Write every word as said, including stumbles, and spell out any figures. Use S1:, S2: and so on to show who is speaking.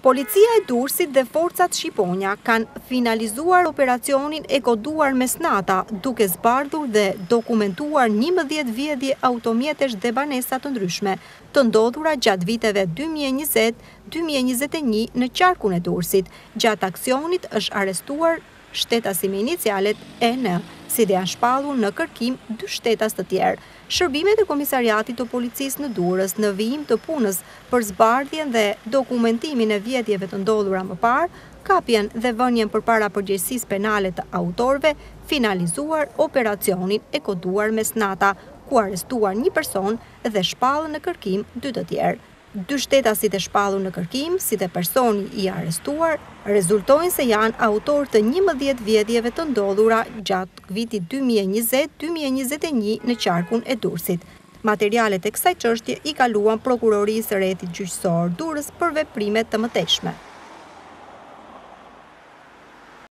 S1: Policia e Durrësit dhe forcat shqiponja kanë finalizuar operacionin e koduar mesnata, duke zbardhur dhe dokumentuar njëmbëdhjetë vjedhje automjetesh dhe banesa të ndryshme, të ndodhura gjatë viteve dy mijë e njëzet deri dy mijë e njëzet e një në qarkun e Durrësit. Gjatë aksionit është arrestuar shtetasi me inicialet E N, si dhe janë shpallur në kërkim dy shtetas të tjerë. Shërbimet e Komisariatit të Policisë në Durrës në vijim të punës për zbardhjen dhe dokumentimin e vjedhjeve të ndodhura më parë, kapjen dhe vënien përpara përgjegjësisë penale të autorëve, finalizuar operacionin e koduar mesnata, ku arrestuar një person dhe shpallën në kërkim dy të tjerë. Dy shtetasit e shpallur në kërkim, si dhe personi i arrestuar, rezultojnë se janë autor të njëmbëdhjetë vjedhjeve të ndodhura gjatë vitit dy mijë e njëzet deri dy mijë e njëzet e një në qarkun e Durrësit. Materialet e kësaj çështje i kaluan prokurorisë së Rrethit Gjyqësor Durrës për veprimet të mëtejshme.